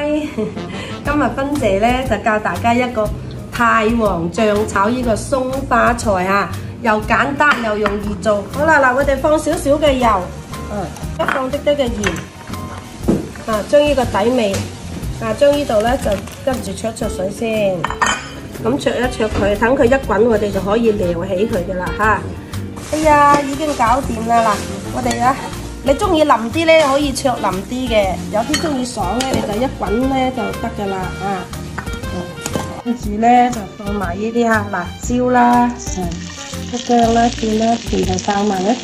今日芬姐咧就教大家一個太黃醬炒呢個鬆花菜啊，又簡單又容易做。好啦，嗱，我哋放少少嘅油，放啲嘅鹽，將呢個底味，將呢度咧就跟住焯水先，咁焯一焯佢，等佢一滾，我哋就可以撩起佢嘅啦嚇。哎呀，已經搞掂啦嗱，我哋啊〜你中意腍啲咧，可以焯腍啲嘅；有啲中意爽咧，你就一滾咧就得噶啦跟住咧就放埋呢啲辣椒啦、薑啦、蒜啦，全部爆埋一齊。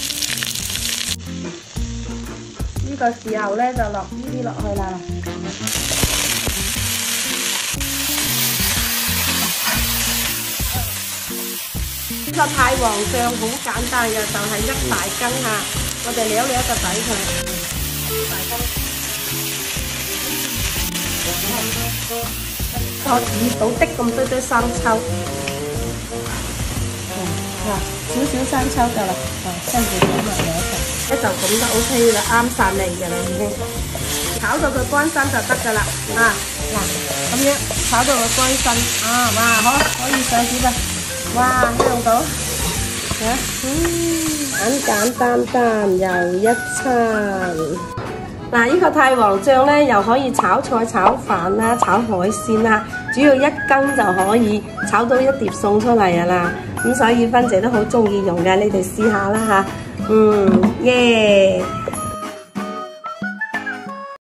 呢個時候咧就落呢啲落去啦。呢個太黃醬好簡單嘅，就係1大羹嚇。我哋撩一個底佢，大羹，我遇到的咁多生抽，少少生抽夠啦，跟住攪埋一齊，就咁就 OK 啦，啱晒味嘅啦已經，炒到佢乾身就得噶啦，咁樣炒到佢乾身，哇，好可以上碟啦，哇，香到，簡簡單單又一餐。嗱，呢個太黃醬咧，又可以炒菜、炒飯啦、炒海鮮啦，只要1羹就可以炒到一碟餸出嚟噶啦。咁所以芬姐都好中意用嘅，你哋試下啦嚇。耶！